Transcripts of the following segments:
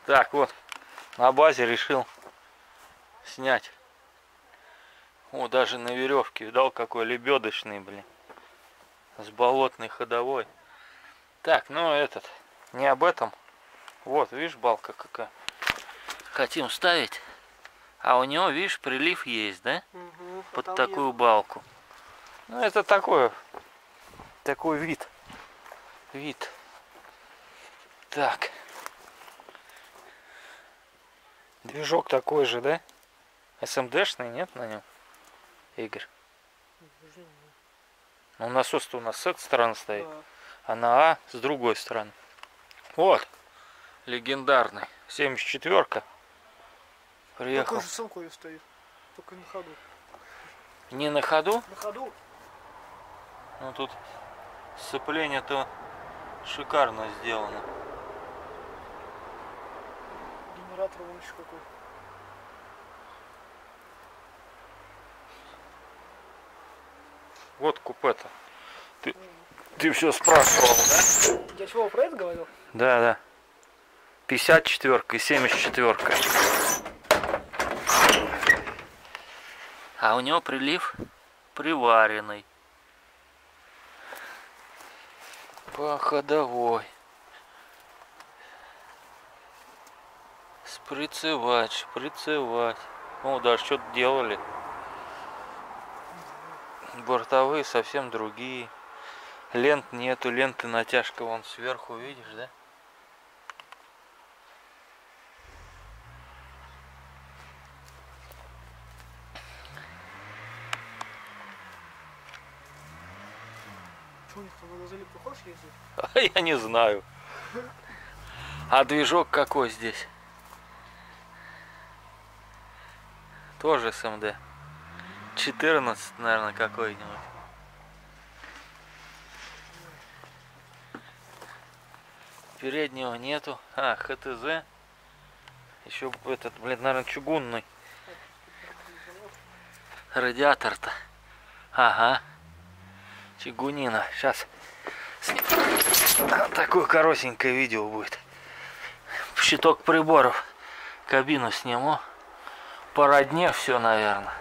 Так, вот, на базе решил снять. О, даже на веревке, видал, какой лебедочный, блин. С болотной ходовой. Так, ну этот, не об этом. Вот, видишь, балка какая. Хотим ставить. А у него, видишь, прилив есть, да? Угу, под такую балку. Ну, это такой вид. Так. Движок такой же, да? СМДшный, нет на нем? Игорь. Ну, насос-то у нас с этой стороны стоит. Да. А на А с другой стороны. Вот. Легендарный. 74-ка. Приехал. Такой же самкой стоит. Только на ходу. Не на ходу? На ходу. Ну тут сцепление-то шикарно сделано. Генератор вон еще какой. Вот купе-то. Ты все спрашивал, да? Я чего, про это говорил? Да, да. 54-ка и 74-ка. А у него прилив приваренный. По ходовой. Шприцевать. О, даже что-то делали. Бортовые совсем другие. Лент нету, ленты натяжка вон сверху, видишь, да? Что у них там на залипку хочешь ездить? А я не знаю. А движок какой здесь? Тоже СМД. 14, наверное, какой-нибудь. Переднего нету. А, ХТЗ. Еще этот, блин, наверное, чугунный. Радиатор-то. Ага. Чугунина. Сейчас такое коротенькое видео будет. Щиток приборов. Кабину сниму. По родне все, наверное.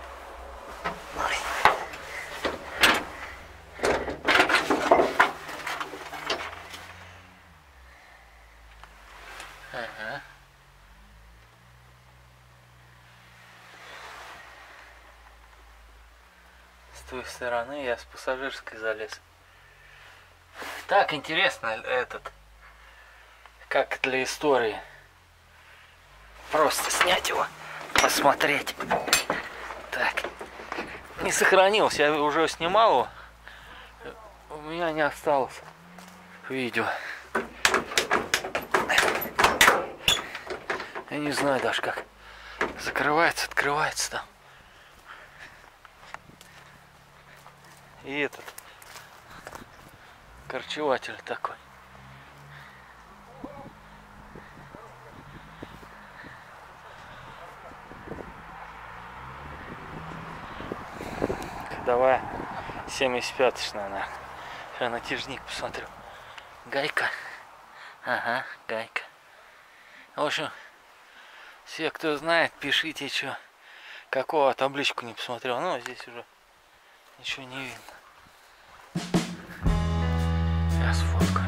Ага. С той стороны я с пассажирской залез. Так, интересно этот. Как для истории. Просто снять его, посмотреть. Так. Не сохранился, я уже снимал его. У меня не осталось видео. Я не знаю даже как закрывается, открывается там. И этот корчеватель такой. Давай 75-й, наверное. Я на тяжник посмотрю. Гайка. Ага, гайка. В общем, все, кто знает, пишите, что. Какого табличку не посмотрел. Ну, здесь уже ничего не видно. Сейчас фоткаю.